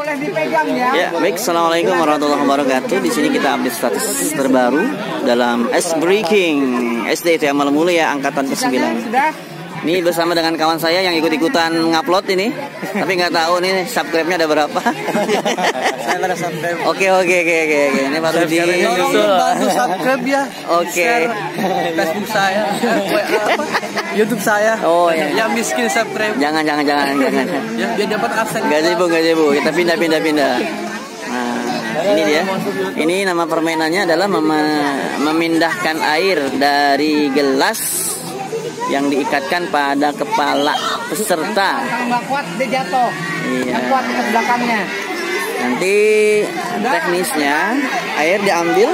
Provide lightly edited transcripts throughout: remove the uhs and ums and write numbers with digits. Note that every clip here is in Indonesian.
boleh dipegang ya. Ya, baik. Assalamualaikum warahmatullahi wabarakatuh. Di sini kita update status terbaru dalam S Breaking SD itu Amal Mulia angkatan ke-9. Ini bersama dengan kawan saya yang ikut-ikutan ngupload ini. Tapi nggak tahu nih subscribe-nya ada berapa. Saya ada subscribe. Oke. Ini baru di bantu subscribe ya. Oke. Facebook saya, YouTube saya. Oh ya. Yang miskin subscribe. Jangan. Ya, biar dapat aksen. Gak sibuk. Kita pindah. Nah, ini dia. Ini nama permainannya adalah memindahkan air dari gelas yang diikatkan pada kepala peserta. Kalau nggak kuat dia jatuh. Iya. Nggak kuat ke belakangnya. Nanti teknisnya air diambil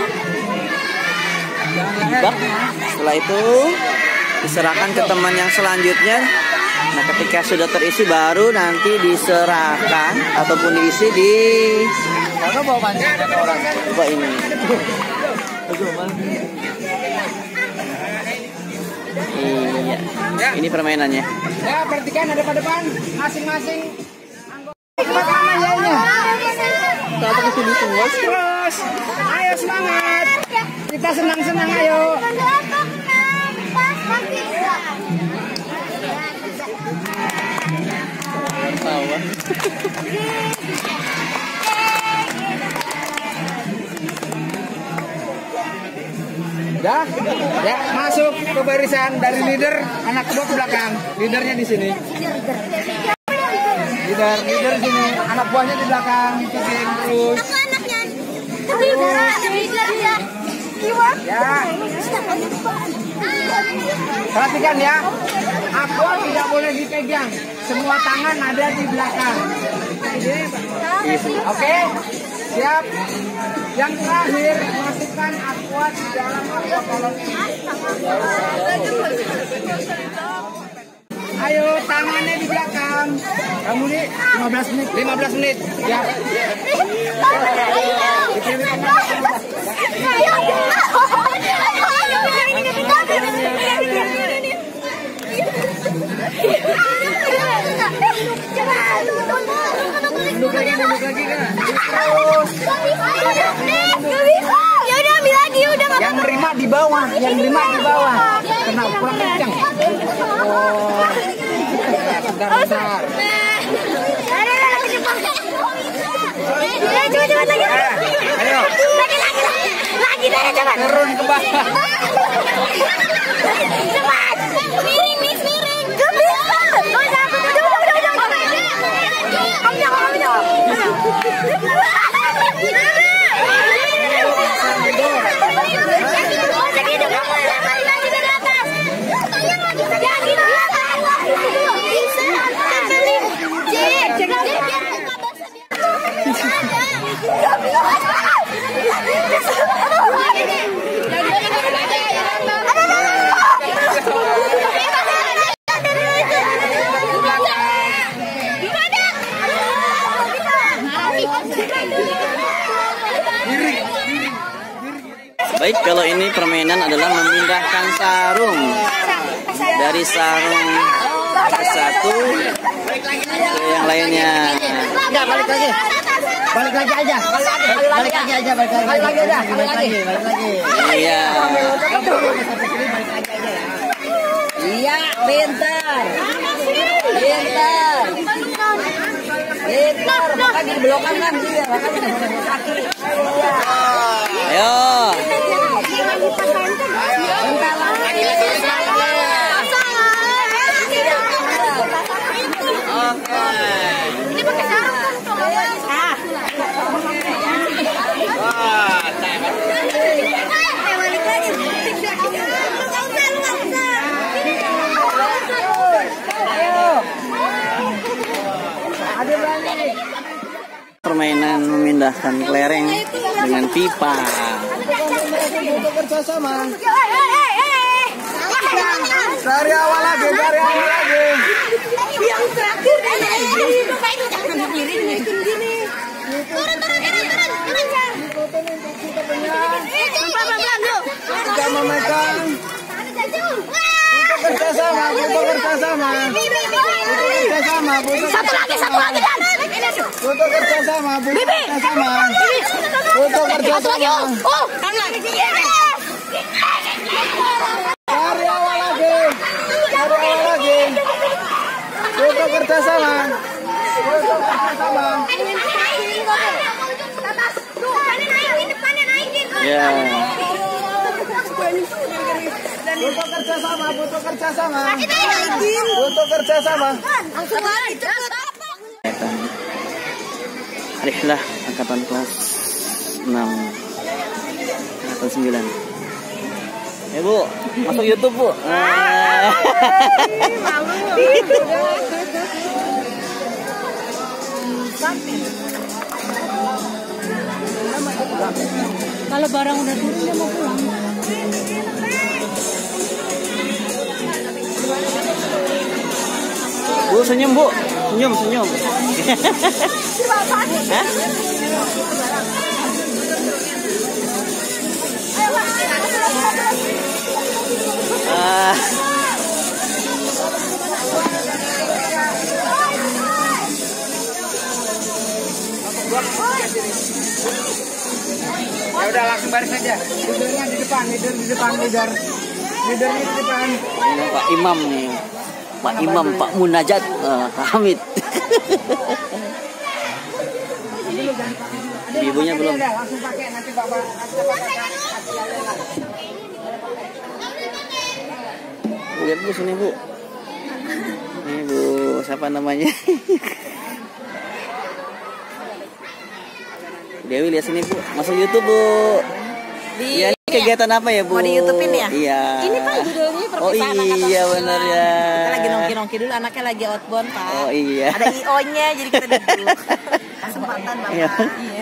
di bak. Setelah itu diserahkan ke teman yang selanjutnya. Nah, ketika sudah terisi baru nanti diserahkan ataupun diisi di. Kalau bawa pancing kata orang. Coba ini. Iya. Ini permainannya. Ya, perhatikan ada pada depan masing-masing anggota mana yanya. Kita ke sini semua terus. Ayo semangat. Kita senang-senang ayo. Ya, masuk ke barisan dari leader, anak kedua ke belakang. Leadernya di sini. Leader sini, anak buahnya di belakang, ikutin terus. Ya. Perhatikan ya, aqua tidak boleh dipegang. Semua tangan ada di belakang. Oke, siap. Yang terakhir, masukkan aqua di dalam aqua kolom ini. Ayo, tangannya di belakang. Kamu nih 15 menit. Siap. Duduk lagi kan. Ya udah ambil lagi, udah nggak Yang nerima di bawah, Kena kurang kencang. Oh. Bentar. Coba lagi. Ayo. Lagi cepat. Turun ke bawah. Cepat. Miring. Gak bisa. Baik, kalau ini permainan adalah memindahkan sarung dari sarung satu ke yang lainnya. Enggak, balik lagi aja. Iya. Iya, pintar. Makanya dibelokkan kan dia, makanya kaki. Ayo. Ini pakai sarung kan? Permainan memindahkan kelereng dengan pipa. Kerjasama. Dari awal lagi. Yang terakhir jangan berdiri gini. Turun. Kita memegang. Kerjasama. Satu lagi. Foto kerja sama, foto kerja sama. Foto kerja sama. Oh, kan lagi. Dari awal lagi. Dari awal lagi. Foto kerja sama. Foto kerja sama. Ya. Foto kerja sama, foto kerja sama. Foto kerja sama. Rihlah angkatan kelas 6, angkatan 9. Ya Bu, masuk YouTube Bu. Kalau barang udah turun dia mau pulang. Bu senyum Bu, senyum senyum. Hah? Ah. Ya udah langsung baris aja. Leadernya di depan, leader di depan, leader. Leadernya di depan. Ini Pak Imam nih. Pak Imam, Pak Munajat, Hamid. Ibunya belum. Udah, langsung pakai nanti Bapak Lihat Bu sini Bu. Ini Bu, siapa namanya? Dewi lihat sini Bu, masuk YouTube Bu. Iya, ini kegiatan apa ya Bu? Mau di YouTube-in ya? Iya. Ini Pak judulnya Oh perpisahan angkatan iya 9. benar ya. Kita lagi nongki-nongki dulu, anaknya lagi outbound Pak. Oh iya. Ada IO-nya jadi kita duduk. Kesempatan Bapak. Iya. Iya.